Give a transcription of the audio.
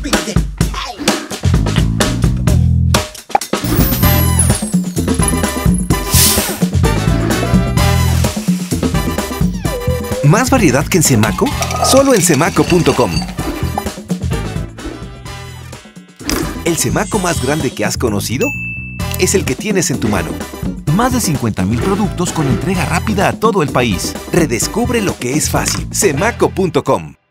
pide. ¿Más variedad que en Semaco? Solo en semaco.com. ¿El Semaco más grande que has conocido? Es el que tienes en tu mano. Más de 50,000 productos con entrega rápida a todo el país. Redescubre lo que es fácil. Semaco.com.